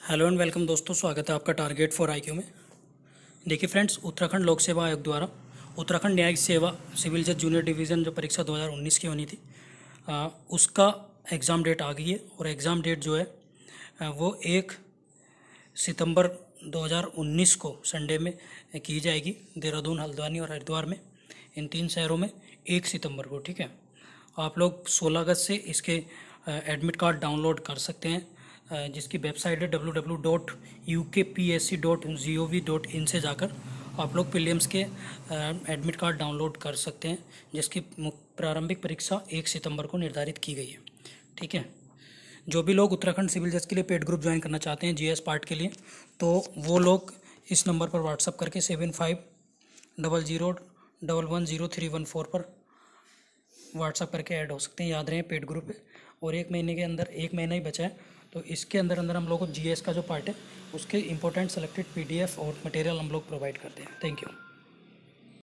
Hello and welcome दोस्तों, स्वागत है आपका टारगेट फॉर आईक्यू में। देखिए फ्रेंड्स, उत्तराखंड लोक सेवा आयोग द्वारा उत्तराखंड न्यायिक सेवा सिविल जज जूनियर डिवीज़न जो परीक्षा 2019 की होनी थी, उसका एग्ज़ाम डेट आ गई है। और एग्ज़ाम डेट जो है वो 1 सितंबर 2019 को संडे में की जाएगी। देहरादून, हल्द्वानी और हरिद्वार में, इन 3 शहरों में 1 सितंबर को। ठीक है, आप लोग 16 अगस्त से इसके एडमिट कार्ड डाउनलोड कर सकते हैं, जिसकी वेबसाइट है www.ukpsc.gov.in से जाकर आप लोग प्रीलिम्स के एडमिट कार्ड डाउनलोड कर सकते हैं, जिसकी प्रारंभिक परीक्षा 1 सितंबर को निर्धारित की गई है। ठीक है, जो भी लोग उत्तराखंड सिविल जज के लिए पेड ग्रुप ज्वाइन करना चाहते हैं जीएस पार्ट के लिए, तो वो लोग इस नंबर पर व्हाट्सअप करके 7500110314 पर व्हाट्सअप करके ऐड हो सकते हैं। याद रहे, पेड ग्रुप है और 1 महीने के अंदर, 1 महीना ही बचा है, तो इसके अंदर हम लोग को जीएस का जो पार्ट है उसके इंपॉर्टेंट सेलेक्टेड पीडीएफ और मटेरियल हम लोग प्रोवाइड करते हैं। Thank you.